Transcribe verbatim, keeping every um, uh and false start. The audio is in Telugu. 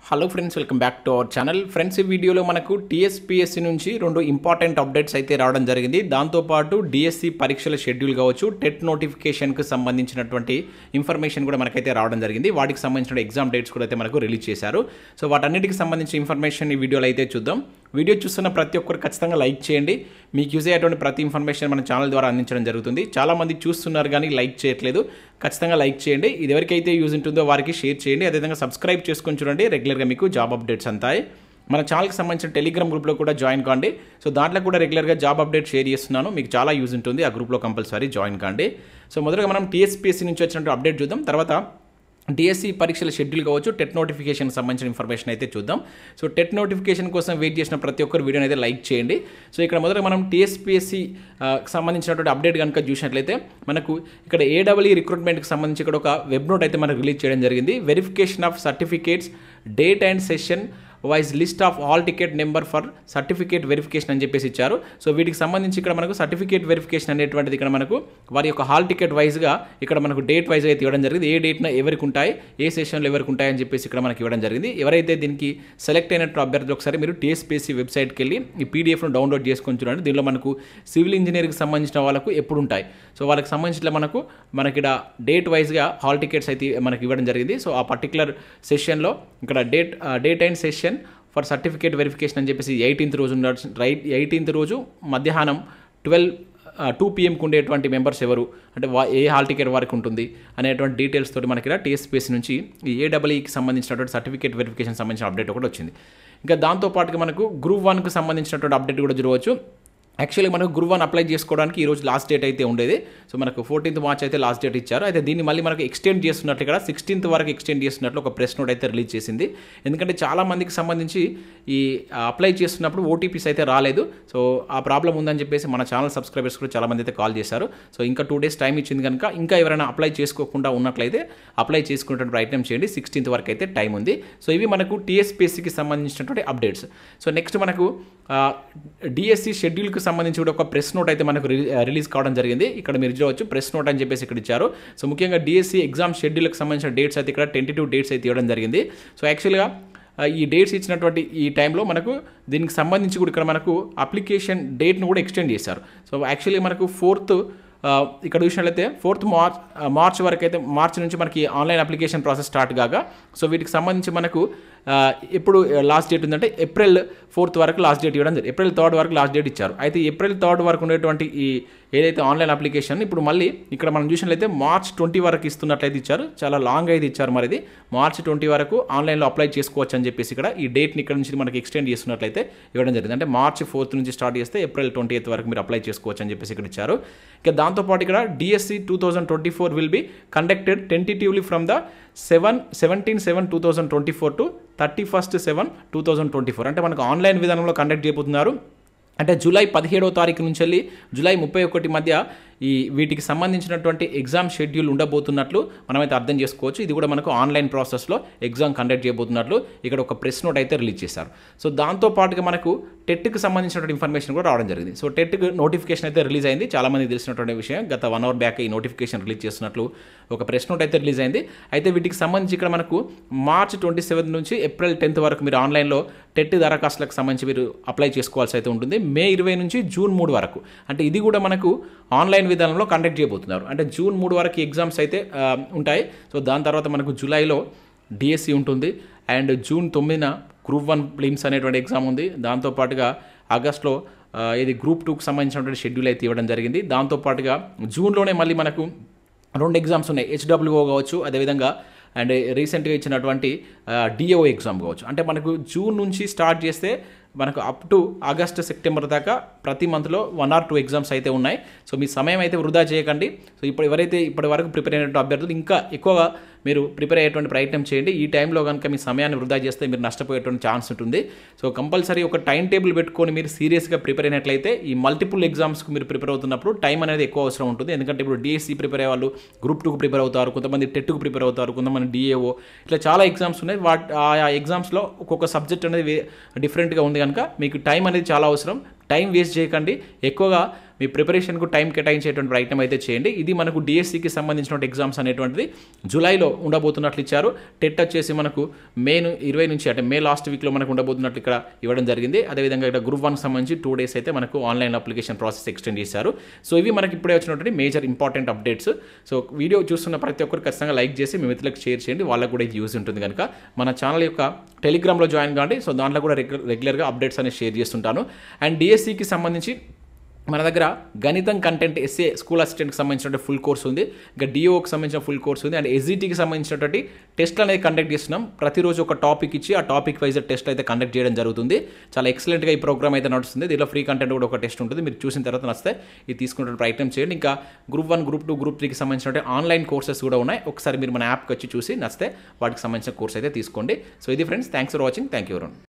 Hello friends, welcome back to our channel. Friends, ఈ వీడియోలో మనకు టీఎస్పీఎస్సీ నుంచి రెండు ఇంపార్టెంట్ అప్డేట్స్ అయితే రావడం జరిగింది. దాంతోపాటు డిఎస్సి పరీక్షల షెడ్యూల్ కావచ్చు, టెట్ నోటిఫికేషన్కి సంబంధించినటువంటి ఇన్ఫర్మేషన్ కూడా మనకైతే రావడం జరిగింది. వాటికి సంబంధించిన ఎగ్జామ్ డేట్స్ కూడా అయితే మనకు రిలీజ్ చేశారు. సో వాటన్నిటికి సంబంధించిన ఇన్ఫర్మేషన్ ఈ వీడియోలో అయితే చూద్దాం. వీడియో చూస్తున్న ప్రతి ఒక్కరు ఖచ్చితంగా లైక్ చేయండి. మీకు యూజ్ అయ్యేటువంటి ప్రతి ఇన్ఫర్మేషన్ మన ఛానల్ ద్వారా అందించడం జరుగుతుంది. చాలామంది చూస్తున్నారు కానీ లైక్ చేయట్లేదు. ఖచ్చితంగా లైక్ చేయండి. ఇది ఎవరికైతే యూజ్ ఉంటుందో వారికి షేర్ చేయండి. అదేవిధంగా సబ్స్క్రైబ్ చేసుకొని చూడండి. రెగ్యులర్గా మీకు జాబ్ అప్డేట్స్ అంతాయి. మన ఛానల్కి సంబంధించిన టెలిగ్రామ్ గ్రూప్లో కూడా జాయిన్ కాండి. సో దాంట్లో కూడా రెగ్యులర్గా జాబ్ అప్డేట్ షేర్ చేస్తున్నాను. మీకు చాలా యూజ్ ఉంటుంది. ఆ గ్రూప్లో కంపల్సరీ జాయిన్ కాండి. సో మొదటగా మనం టీఎస్పీఎస్సీ నుంచి వచ్చినట్టు అప్డేట్ చూద్దాం. తర్వాత డిఎస్సి పరీక్షల షెడ్యూల్ కావచ్చు, టెట్ నోటిఫికేషన్ సంబంధించిన ఇన్ఫర్మేషన్ అయితే చూద్దాం. సో టెట్ నోటిఫికేషన్ కోసం వెయిట్ చేసిన ప్రతి ఒక్కరు వీడియోని అయితే లైక్ చేయండి. సో ఇక్కడ మొదట మనం టీఎస్పీఎస్సీ సంబంధించినటువంటి అప్డేట్ కనుక చూసినట్లయితే మనకు ఇక్కడ ఏడబ్ల్యూ రిక్రూట్మెంట్కి సంబంధించి ఇక్కడ ఒక వెబ్ నోట్ అయితే మనకు రిలీజ్ చేయడం జరిగింది. Verification of certificates, date and session wise list of all ticket number for certificate verification అని చెప్పేసి ఇచ్చారు. సో వీటికి సంబంధించి ఇక్కడ మనకు సర్టిఫికేట్ వెరిఫికేషన్ అనేటువంటిది ఇక్కడ మనకు వారి యొక్క హాల్ టికెట్ వైజ్గా ఇక్కడ మనకు డేట్ వైజ్గా అయితే ఇవ్వడం జరిగింది. ఏ డేట్న ఎవరికి ఉంటాయి, ఏ సెషన్లో ఎవరికి ఉంటాయి అని చెప్పేసి ఇక్కడ మనకి ఇవ్వడం జరిగింది. ఎవరైతే దీనికి సెలెక్ట్ అయినట్టు అభ్యర్థులు ఒకసారి మీరు టీఎస్పీఎస్సీ వెబ్సైట్కి వెళ్ళి ఈ పీడిఎఫ్ను డౌన్లోడ్ చేసుకొని చూడండి. దీనిలో మనకు సివిల్ ఇంజనీరింగ్కి సంబంధించిన వాళ్ళకు ఎప్పుడు ఉంటాయి, సో వాళ్ళకి సంబంధించిన మనకు మనకి ఇక్కడ డేట్ వైజ్గా హాల్ టికెట్స్ అయితే మనకి ఇవ్వడం జరిగింది. సో ఆ పర్టికులర్ సెషన్లో ఇక్కడ date date and session for certificate verification అని చెప్పేసి ఎయిటీన్త్ రోజు రైట్ ఎయిటీన్త్ రోజు మధ్యాహ్నం ట్వెల్వ్ టూ పిఎంకి ఉండేటువంటి మెంబర్స్ ఎవరు, అంటే వా ఏ హాల్ టికెట్ వరకు ఉంటుంది అనేటువంటి డీటెయిల్స్ తోటి మనకి ఇక్కడ టీఎస్పీఎస్సీ నుంచి ఈ ఏడబ్ల్యూకి సంబంధించినటువంటి సర్టిఫికేట్ వెరిఫికేషన్ సంబంధించిన అప్డేట్ ఒకటి వచ్చింది. ఇంకా దాంతోపాటుగా మనకు గ్రూప్ వన్కి సంబంధించినటువంటి అప్డేట్ కూడా చూడవచ్చు. యాక్చువల్లీ మనకు గ్రూప్ వన్ అప్లై చేసుకోవడానికి ఈరోజు లాస్ట్ డేట్ అయితే ఉండేది. సో మనకు ఫోర్టీన్త్ మార్చ్ అయితే లాస్ట్ డేట్ ఇచ్చారు. అయితే దీన్ని మళ్ళీ మనకు ఎక్స్టెండ్ చేస్తున్నట్లు ఇక్కడ సిక్స్టీన్త్ వరకు ఎక్స్టెండ్ చేస్తున్నట్లు ఒక ప్రెస్ నోట్ అయితే రిలీజ్ చేసింది. ఎందుకంటే చాలా మందికి సంబంధించి ఈ అప్లై చేస్తున్నప్పుడు ఓటీపీస్ అయితే రాలేదు. సో ఆ ప్రాబ్లం ఉందని చెప్పేసి మన ఛానల్ సబ్స్క్రైబర్స్ కూడా చాలామంది అయితే కాల్ చేశారు. సో ఇంకా టూ డేస్ టైం ఇచ్చింది కనుక ఇంకా ఎవరైనా అప్లై చేసుకోకుండా ఉన్నట్లయితే అప్లై చేసుకునేటువంటి ప్రయత్నం చేయండి. సిక్స్టీన్త్ వరకు అయితే టైం ఉంది. సో ఇవి మనకు టీఎస్పీఎస్సీకి సంబంధించినటువంటి అప్డేట్స్. సో నెక్స్ట్ మనకు డిఎస్సి షెడ్యూల్కి సంబంధించి కూడా ఒక ప్రెస్ నోట్ అయితే మనకు రిలీజ్ కావడం జరిగింది. ఇక్కడ మీరు చూడవచ్చు ప్రెస్ నోట్ అని చెప్పేసి ఇక్కడ ఇచ్చారు. సో ముఖ్యంగా డిఎస్సి ఎగ్జామ్ షెడ్యూల్కి సంబంధించిన డేట్స్ అయితే ఇక్కడ టెంటేటివ్ డేట్స్ అయితే ఇవ్వడం జరిగింది. సో యాక్చువల్గా ఈ డేట్స్ ఇచ్చినటువంటి ఈ టైంలో మనకు దీనికి సంబంధించి కూడా ఇక్కడ మనకు అప్లికేషన్ డేట్ను కూడా ఎక్స్టెండ్ చేశారు. సో యాక్చువల్లీ మనకు ఫోర్త్ ఇక్కడ చూసినట్లయితే ఫోర్త్ మార్చ్ మార్చ్ వరకు అయితే మార్చ్ నుంచి మనకి ఆన్లైన్ అప్లికేషన్ ప్రాసెస్ స్టార్ట్ కాగా, సో వీటికి సంబంధించి మనకు ఎప్పుడు లాస్ట్ డేట్ ఉందంటే ఏప్రిల్ ఫోర్త్ వరకు లాస్ట్ డేట్ ఇవ్వడం జరిగింది. ఏప్రిల్ థర్డ్ వరకు లాస్ట్ డేట్ ఇచ్చారు. అయితే ఏప్రిల్ థర్డ్ వరకు ఉండేటువంటి ఈ ఏదైతే ఆన్లైన్ అప్లికేషన్ ఇప్పుడు మళ్ళీ ఇక్కడ మనం చూసినట్లయితే మార్చ్ ట్వంటీ వరకు ఇస్తున్నట్లయితే ఇచ్చారు. చాలా లాంగ్ అయితే ఇచ్చారు. మరి ఇది మార్చ్ ట్వంటీ వరకు ఆన్లైన్లో అప్లై చేసుకోవచ్చు అని చెప్పేసి ఇక్కడ ఈ డేట్ని ఇక్కడ నుంచి మనకి ఎక్స్టెండ్ చేస్తున్నట్లయితే ఇవ్వడం జరిగింది. అంటే మార్చ్ ఫోర్త్ నుంచి స్టార్ట్ చేస్తే ఏప్రిల్ ట్వంటీ ఎయిత్ వరకు మీరు అప్లై చేసుకోవచ్చు అని చెప్పేసి ఇక్కడ ఇచ్చారు. ఇక దాంతోపాటు ఇక్కడ DSC two thousand twenty four will be conducted tentatively from the seven seventeen seven two thousand twenty four to thirty first seven two thousand twenty four అంటే మనకు ఆన్లైన్ విధానంలో కండక్ట్ చేయబోతున్నారు. అంటే జూలై పదిహేడవ తారీఖు నుంచి వెళ్ళి జూలై ముప్పై ఒకటి మధ్య ఈ వీటికి సంబంధించినటువంటి ఎగ్జామ్ షెడ్యూల్ ఉండబోతున్నట్లు మనమైతే అర్థం చేసుకోవచ్చు. ఇది కూడా మనకు ఆన్లైన్ ప్రాసెస్లో ఎగ్జామ్ కండక్ట్ చేయబోతున్నట్లు ఇక్కడ ఒక ప్రెస్ నోట్ అయితే రిలీజ్ చేశారు. సో దాంతోపాటుగా మనకు టెట్కి సంబంధించినటువంటి ఇన్ఫర్మేషన్ కూడా రావడం జరిగింది. సో టెట్కి నోటిఫికేషన్ అయితే రిలీజ్ అయింది. చాలామంది తెలిసినటువంటి విషయం. గత వన్ అవర్ బ్యాక్ ఈ నోటిఫికేషన్ రిలీజ్ చేస్తున్నట్లు ఒక ప్రెస్ నోట్ అయితే రిలీజ్ అయింది. అయితే వీటికి సంబంధించి ఇక్కడ మనకు మార్చ్ ట్వంటీ సెవెంత్ నుంచి ఏప్రిల్ టెన్త్ వరకు మీరు ఆన్లైన్లో టెట్ దరఖాస్తులకు సంబంధించి మీరు అప్లై చేసుకోవాల్సి అయితే ఉంటుంది. మే ఇరవై నుంచి జూన్ మూడు వరకు అంటే ఇది కూడా మనకు ఆన్లైన్ విధానంలో కండక్ట్ చేయబోతున్నారు. అంటే జూన్ మూడు వరకు ఎగ్జామ్స్ అయితే ఉంటాయి. సో దాని తర్వాత మనకు జూలైలో డిఎస్సి ఉంటుంది అండ్ జూన్ తొమ్మిదిన గ్రూప్ వన్ ప్లిమ్స్ అనేటువంటి ఎగ్జామ్ ఉంది. దాంతోపాటుగా ఆగస్ట్లో ఇది గ్రూప్ టూకి సంబంధించినటువంటి షెడ్యూల్ అయితే ఇవ్వడం జరిగింది. దాంతోపాటుగా జూన్లోనే మళ్ళీ మనకు రెండు ఎగ్జామ్స్ ఉన్నాయి. హెచ్డబ్ల్యూఓ కావచ్చు, అదేవిధంగా అండ్ రీసెంట్గా ఇచ్చినటువంటి డిఓ ఎగ్జామ్ కావచ్చు. అంటే మనకు జూన్ నుంచి స్టార్ట్ చేస్తే మనకు అప్ టు ఆగస్ట్ సెప్టెంబర్ దాకా ప్రతి మంత్లో వన్ ఆర్ టూ ఎగ్జామ్స్ అయితే ఉన్నాయి. సో మీ సమయం అయితే వృధా చేయకండి. సో ఇప్పుడు ఎవరైతే ఇప్పటి వరకు ప్రిపేర్ అయినటువంటి అభ్యర్థులు ఇంకా ఎక్కువగా మీరు ప్రిపేర్ అయ్యేటువంటి ప్రయత్నం చేయండి. ఈ టైంలో కనుక మీ సమయాన్ని వృధా చేస్తే మీరు నష్టపోయేటువంటి ఛాన్స్ ఉంటుంది. సో కంపల్సరీ ఒక టైం టేబుల్ పెట్టుకొని మీరు సీరియస్గా ప్రిపేర్ అయినట్లయితే ఈ మల్టిపుల్ ఎగ్జామ్స్కి మీరు ప్రిపేర్ అవుతున్నప్పుడు టైం అనేది ఎక్కువ అవసరం ఉంటుంది. ఎందుకంటే ఇప్పుడు డిఎస్సి ప్రిపేర్ అయ్యే వాళ్ళు గ్రూప్ టూకి ప్రిపేర్ అవుతారు, కొంతమంది టెట్కు ప్రిపేర్ అవుతారు, కొంతమంది డిఏఓ, ఇట్లా చాలా ఎగ్జామ్స్ ఉన్నాయి. వాటి ఆ ఎగ్జామ్స్లో ఒక్కొక్క సబ్జెక్ట్ అనేది డిఫరెంట్గా ఉంది కనుక మీకు టైం అనేది చాలా అవసరం. టైం వేస్ట్ చేయకండి. ఎక్కువగా మీ ప్రిపరేషన్కు టైం కేటాయించేటువంటి ప్రయత్నం అయితే చేయండి. ఇది మనకు డిఎస్సికి సంబంధించినటువంటి ఎగ్జామ్స్ అనేటువంటిది జూలైలో ఉండబోతున్నట్లు ఇచ్చారు. టెట్ వచ్చేసి మనకు మే ఇరవై నుంచి అంటే మే లాస్ట్ వీక్లో మనకు ఉండబోతున్నట్లు ఇక్కడ ఇవ్వడం జరిగింది. అదేవిధంగా ఇక్కడ గ్రూప్ వన్కి సంబంధించి టూ డేస్ అయితే మనకు ఆన్లైన్ అప్లికేషన్ ప్రాసెస్ ఎక్స్టెండ్ చేశారు. సో ఇవి మనకి ఇప్పుడే వచ్చినటువంటి major important updates. So video చూస్తున్న ప్రతి ఒక్కరు ఖచ్చితంగా లైక్ చేసి మీ మిత్రులకు షేర్ చేయండి, వాళ్ళకు కూడా ఇది యూజ్ ఉంటుంది కనుక. మన ఛానల్ యొక్క టెలిగ్రామ్లో జాయిన్ కాండి. సో దాంట్లో కూడా రెగ్యులర్ రెగ్యులర్గా అప్డేట్స్ అనేది షేర్ చేస్తుంటాను. అండ్ డిఎస్సికి సంబంధించి మన దగ్గర గణితం కంటెంట్ ఎస్ఏ స్కూల్ అసిస్టెంట్కి సంబంధించిన ఫుల్ కోర్స్ ఉంది, ఇంకా డిఓకి సంబంధించిన ఫుల్ కోర్స్ ఉంది, అండ్ ఎస్జిటికి సంబంధించినటువంటి టెస్ట్లు అనేది కండక్ట్ చేస్తున్నాం. ప్రతిరోజు ఒక టాపిక్ ఇచ్చి ఆ టాపిక్ వైజ్ టెస్ట్ అయితే కండక్ట్ చేయడం జరుగుతుంది. చాలా ఎక్సలెంట్గా ఈ ప్రోగ్రామ్ అయితే నడుస్తుంది. దీనిలో ఫ్రీ కంటెంట్ కూడా ఒక టెస్ట్ ఉంటుంది. మీరు చూసిన తర్వాత నచ్చితే ఇది తీసుకునే ప్రయత్నం చేయండి. ఇంకా group one group two group త్రీకి సంబంధించిన ఆన్లైన్ కోర్సెస్ కూడా ఉన్నాయి. ఒకసారి మీరు మన యాప్కి వచ్చి చూసి నచ్చితే వాటికి సంబంధించిన కోర్స్ అయితే తీసుకోండి. సో ఇది friends, thanks for watching. Thank you.